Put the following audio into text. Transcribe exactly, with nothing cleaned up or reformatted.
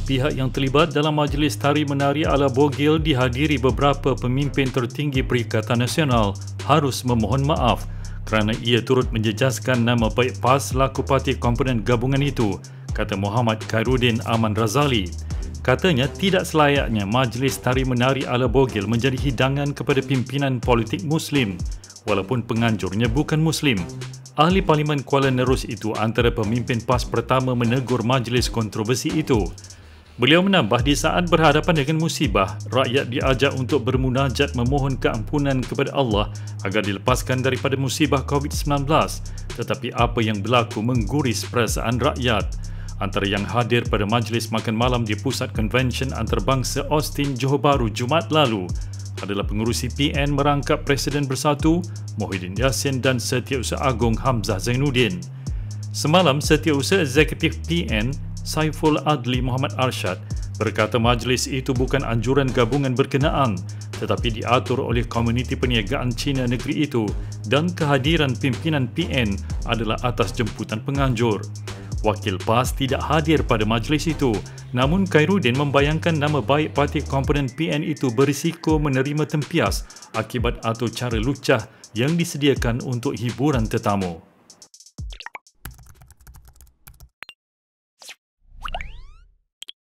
Pihak yang terlibat dalam majlis tari menari ala bogil dihadiri beberapa pemimpin tertinggi Perikatan Nasional harus memohon maaf kerana ia turut menjejaskan nama baik PAS selaku parti komponen gabungan itu, kata Muhammad Khairuddin Aman Razali. Katanya tidak selayaknya majlis tari menari ala bogil menjadi hidangan kepada pimpinan politik Muslim walaupun penganjurnya bukan Muslim. Ahli Parlimen Kuala Nerus itu antara pemimpin PAS pertama menegur majlis kontroversi itu. Beliau menambah di saat berhadapan dengan musibah, rakyat diajak untuk bermunajat memohon keampunan kepada Allah agar dilepaskan daripada musibah covid sembilan belas, tetapi apa yang berlaku mengguris perasaan rakyat. Antara yang hadir pada majlis makan malam di Pusat Konvensyen Antarabangsa Austin, Johor Bahru Jumaat lalu adalah pengurusi P N merangkap Presiden Bersatu Muhyiddin Yassin dan Setiausaha Agong Hamzah Zainuddin. Semalam, Setiausaha Eksekutif P N Saiful Adli Muhammad Arshad berkata majlis itu bukan anjuran gabungan berkenaan tetapi diatur oleh komuniti perniagaan Cina negeri itu dan kehadiran pimpinan P N adalah atas jemputan penganjur. Wakil PAS tidak hadir pada majlis itu, namun Khairuddin membayangkan nama baik parti komponen P N itu berisiko menerima tempias akibat atur cara lucah yang disediakan untuk hiburan tetamu.